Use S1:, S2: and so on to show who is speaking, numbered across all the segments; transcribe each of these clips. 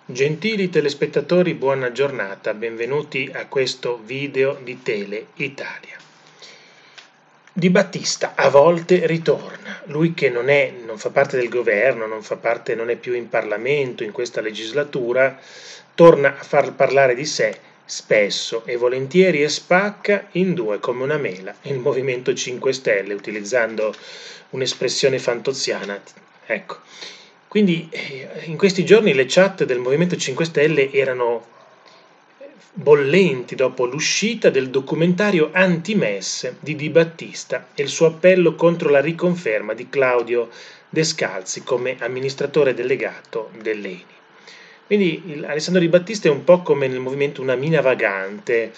S1: Gentili telespettatori, buona giornata, benvenuti a questo video di Tele Italia. Di Battista a volte ritorna, lui che non fa parte del governo, non è più in Parlamento in questa legislatura, torna a far parlare di sé spesso e volentieri e spacca in due come una mela il Movimento 5 Stelle, utilizzando un'espressione fantoziana. Ecco. Quindi in questi giorni le chat del Movimento 5 Stelle erano bollenti dopo l'uscita del documentario anti-MES di Di Battista e il suo appello contro la riconferma di Claudio Descalzi come amministratore delegato dell'ENI. Quindi Alessandro Di Battista è un po' come nel movimento una mina vagante,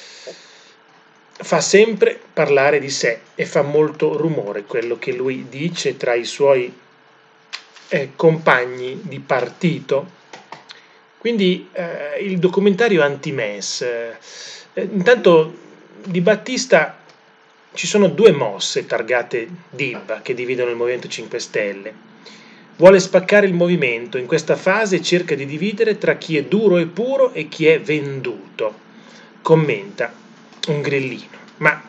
S1: fa sempre parlare di sé e fa molto rumore quello che lui dice tra i suoi compagni di partito. Quindi il documentario anti-MES, intanto Di Battista ci sono due mosse targate DIB che dividono il Movimento 5 Stelle. Vuole spaccare il movimento, in questa fase cerca di dividere tra chi è duro e puro e chi è venduto. Commenta un grillino, ma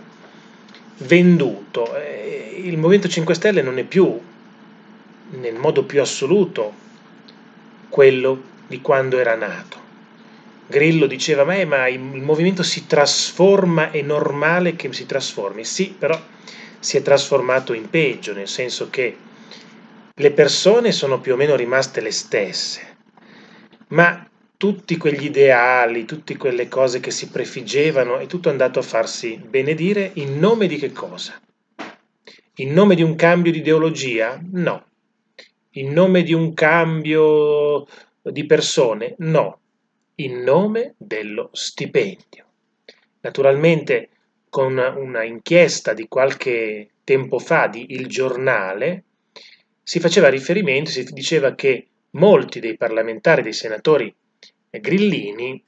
S1: venduto, il Movimento 5 Stelle non è più nel modo più assoluto quello di quando era nato. Grillo diceva, ma il movimento si trasforma, è normale che si trasformi. Sì, però si è trasformato in peggio, nel senso che le persone sono più o meno rimaste le stesse, ma tutti quegli ideali, tutte quelle cose che si prefiggevano, è tutto andato a farsi benedire in nome di che cosa? In nome di un cambio di ideologia? No. In nome di un cambio di persone? No. In nome dello stipendio. Naturalmente, con una inchiesta di qualche tempo fa di Il Giornale, si faceva riferimento, si diceva che molti dei parlamentari, dei senatori grillini,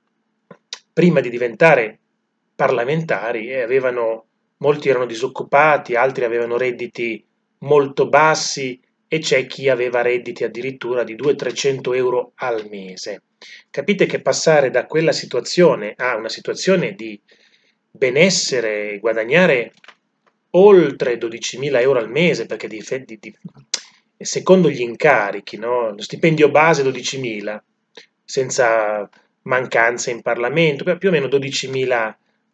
S1: prima di diventare parlamentari, molti erano disoccupati, altri avevano redditi molto bassi e c'è chi aveva redditi addirittura di 200-300 euro al mese. Capite che passare da quella situazione a una situazione di benessere, guadagnare oltre 12.000 euro al mese, perché secondo gli incarichi, no? Lo stipendio base 12.000, senza mancanze in Parlamento, più o meno 12.000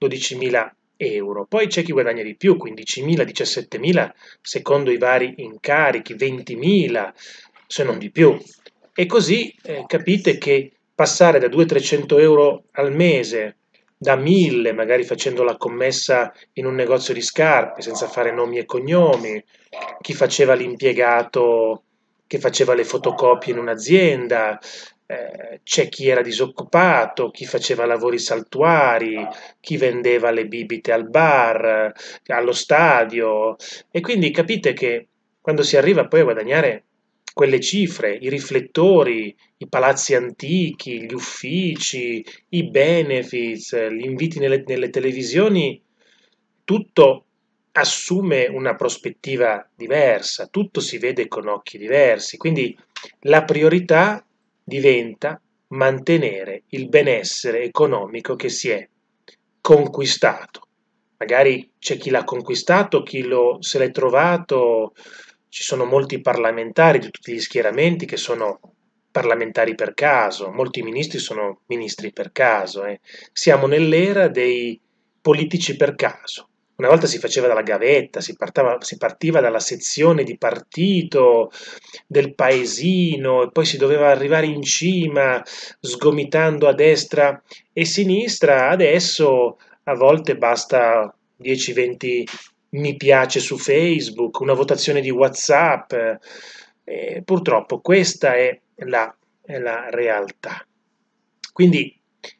S1: euro. Poi c'è chi guadagna di più, 15.000, 17.000, secondo i vari incarichi, 20.000, se non di più. E così capite che passare da 200-300 euro al mese, da 1.000, magari facendo la commessa in un negozio di scarpe, senza fare nomi e cognomi, chi faceva l'impiegato che faceva le fotocopie in un'azienda, c'è chi era disoccupato, chi faceva lavori saltuari, chi vendeva le bibite al bar, allo stadio, e quindi capite che quando si arriva poi a guadagnare quelle cifre, i riflettori, i palazzi antichi, gli uffici, i benefits, gli inviti nelle televisioni, tutto assume una prospettiva diversa, tutto si vede con occhi diversi, quindi la priorità diventa mantenere il benessere economico che si è conquistato. Magari c'è chi l'ha conquistato, se l'è trovato, ci sono molti parlamentari di tutti gli schieramenti che sono parlamentari per caso, molti ministri sono ministri per caso. Siamo nell'era dei politici per caso. Una volta si faceva dalla gavetta, si partiva dalla sezione di partito, del paesino, e poi si doveva arrivare in cima, sgomitando a destra e sinistra. Adesso a volte basta 10-20 mi piace su Facebook, una votazione di WhatsApp. Purtroppo questa è la realtà. Quindi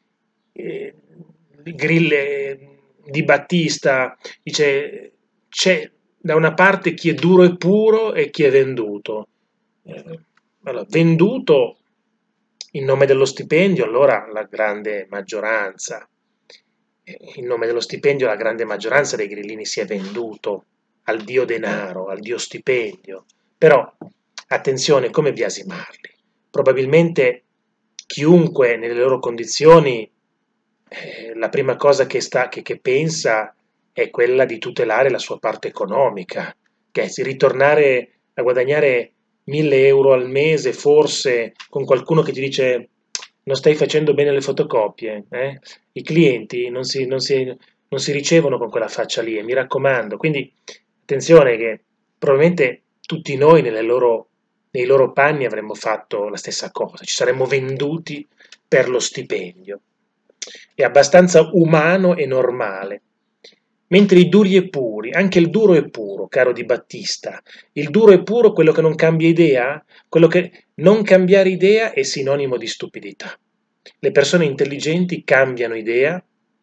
S1: Di Battista dice c'è da una parte chi è duro e puro e chi è venduto. Allora, venduto in nome dello stipendio, allora la grande maggioranza. In nome dello stipendio la grande maggioranza dei grillini si è venduto al dio denaro, al dio stipendio. Però attenzione come biasimarli. Probabilmente chiunque nelle loro condizioni, la prima cosa che pensa è quella di tutelare la sua parte economica, che è ritornare a guadagnare 1.000 € al mese, forse con qualcuno che ti dice non stai facendo bene le fotocopie, eh? I clienti non si ricevono con quella faccia lì, e mi raccomando. Quindi attenzione che probabilmente tutti noi nei loro panni avremmo fatto la stessa cosa, ci saremmo venduti per lo stipendio. È abbastanza umano e normale. Mentre i duri e puri, anche il duro e puro, caro Di Battista, il duro e puro, quello che non cambia idea, quello che non cambiare idea è sinonimo di stupidità. Le persone intelligenti cambiano idea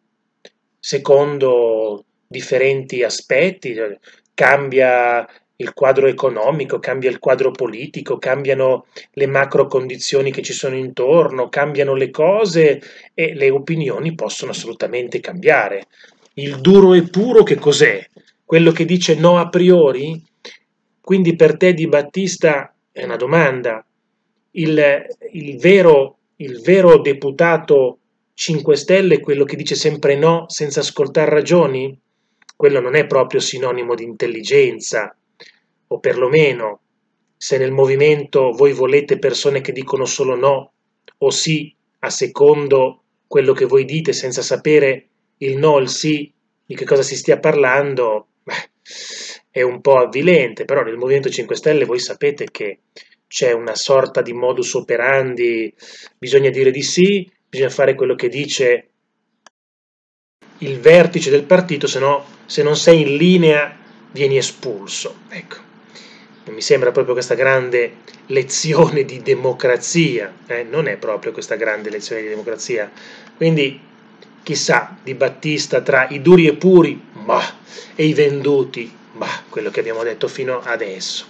S1: secondo differenti aspetti, cambia il quadro economico, cambia il quadro politico, cambiano le macro condizioni che ci sono intorno, cambiano le cose e le opinioni possono assolutamente cambiare. Il duro e puro che cos'è? Quello che dice no a priori? Quindi per te Di Battista è una domanda. Il vero deputato 5 Stelle è quello che dice sempre no senza ascoltare ragioni? Quello non è proprio sinonimo di intelligenza, o perlomeno se nel movimento voi volete persone che dicono solo no o sì a secondo quello che voi dite senza sapere il no o il sì di che cosa si stia parlando, è un po' avvilente, però nel Movimento 5 Stelle voi sapete che c'è una sorta di modus operandi, bisogna dire di sì, bisogna fare quello che dice il vertice del partito, se no, se non sei in linea vieni espulso. Ecco, non mi sembra proprio questa grande lezione di democrazia, non è proprio questa grande lezione di democrazia. Quindi, chissà, Di Battista tra i duri e puri, e i venduti, quello che abbiamo detto fino adesso.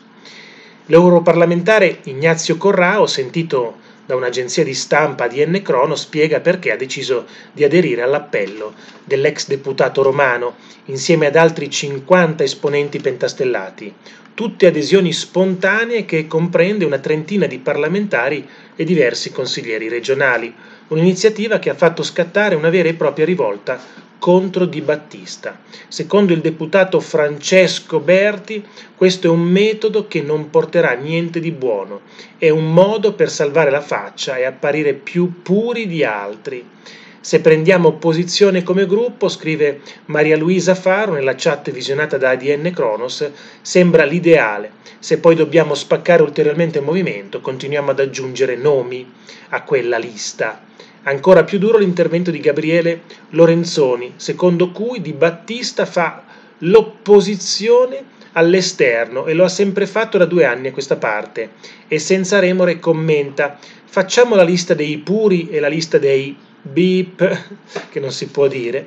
S1: L'europarlamentare Ignazio Corrao, sentito da un'agenzia di stampa di N Crono, spiega perché ha deciso di aderire all'appello dell'ex deputato romano insieme ad altri 50 esponenti pentastellati, tutte adesioni spontanee che comprende una trentina di parlamentari e diversi consiglieri regionali, un'iniziativa che ha fatto scattare una vera e propria rivolta contro Di Battista. Secondo il deputato Francesco Berti, questo è un metodo che non porterà niente di buono, è un modo per salvare la faccia e apparire più puri di altri. Se prendiamo posizione come gruppo, scrive Maria Luisa Faro nella chat visionata da ADN Cronos, sembra l'ideale. Se poi dobbiamo spaccare ulteriormente il movimento, continuiamo ad aggiungere nomi a quella lista. Ancora più duro l'intervento di Gabriele Lorenzoni, secondo cui Di Battista fa l'opposizione all'esterno e lo ha sempre fatto da 2 anni a questa parte, e senza remore commenta: facciamo la lista dei puri e la lista dei beep, che non si può dire.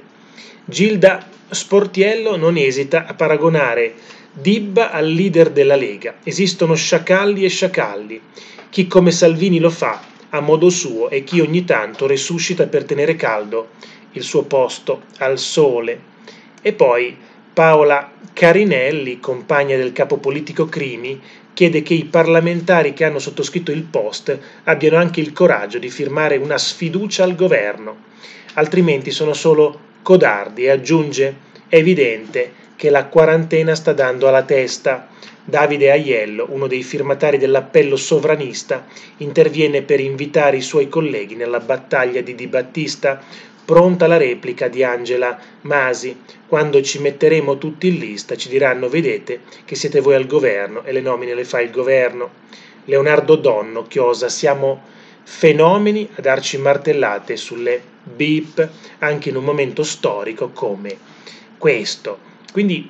S1: Gilda Sportiello non esita a paragonare Dibba al leader della Lega. Esistono sciacalli e sciacalli. Chi come Salvini lo fa a modo suo e chi ogni tanto resuscita per tenere caldo il suo posto al sole. E poi Paola Carinelli, compagna del capo politico Crimi, chiede che i parlamentari che hanno sottoscritto il post abbiano anche il coraggio di firmare una sfiducia al governo, altrimenti sono solo codardi, e aggiunge: è evidente che la quarantena sta dando alla testa. Davide Aiello, uno dei firmatari dell'appello sovranista, interviene per invitare i suoi colleghi nella battaglia di Di Battista. Pronta la replica di Angela Masi: quando ci metteremo tutti in lista ci diranno vedete che siete voi al governo e le nomine le fa il governo. Leonardo Donno chiosa: siamo fenomeni a darci martellate sulle beep anche in un momento storico come questo. Quindi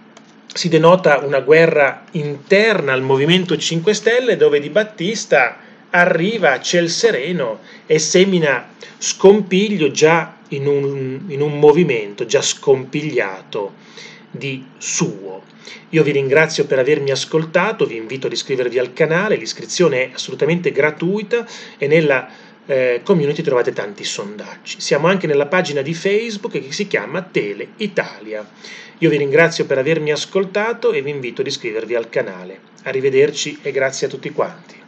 S1: si denota una guerra interna al Movimento 5 Stelle, dove Di Battista arriva a ciel sereno e semina scompiglio già in un movimento già scompigliato di suo. Io vi ringrazio per avermi ascoltato, vi invito ad iscrivervi al canale, l'iscrizione è assolutamente gratuita e nella community trovate tanti sondaggi. Siamo anche nella pagina di Facebook che si chiama Tele Italia. Io vi ringrazio per avermi ascoltato e vi invito ad iscrivervi al canale. Arrivederci e grazie a tutti quanti.